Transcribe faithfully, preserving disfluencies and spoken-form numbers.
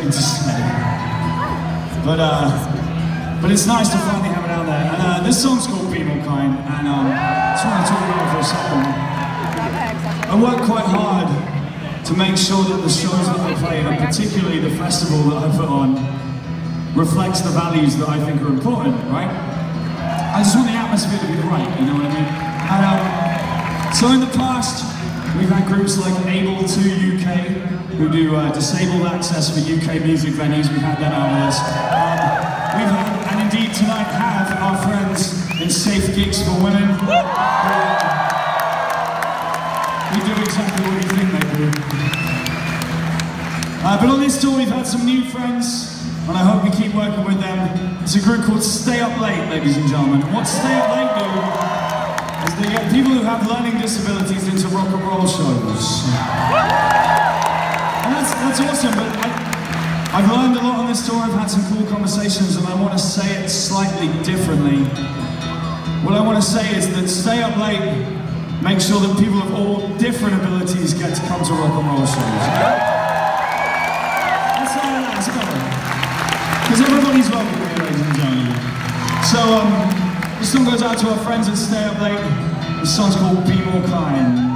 thing to say. But uh, but it's nice to finally have it out there. And uh, this song's called Be More Kind, and um, I just want to talk about it for a second. I work quite hard to make sure that the shows that I play, and particularly the festival that I put on, reflects the values that I think are important, right? I just want the atmosphere to be right, you know what I mean? And um, so in the past, we've had groups like Able to U K, who do uh, disabled access for U K music venues. We've had that out with us. Um, we've had, and indeed tonight have, our friends in Safe Gigs for Women. Who, we do exactly what you think they do. Uh, but on this tour we've had some new friends, and I hope we keep working with them. It's a group called Stay Up Late, ladies and gentlemen. And what Stay Up Late do is they get people who have learning disabilities into rock and roll shows. And that's, that's awesome, but I, I've learned a lot on this tour. I've had some cool conversations, and I want to say it slightly differently. What I want to say is that Stay Up Late makes sure that people of all different abilities get to come to rock and roll shows. That's how that's better. Because everybody's welcome here, ladies and gentlemen. So, um, this song goes out to our friends at Stay Up Late. This song's called Be More Kind.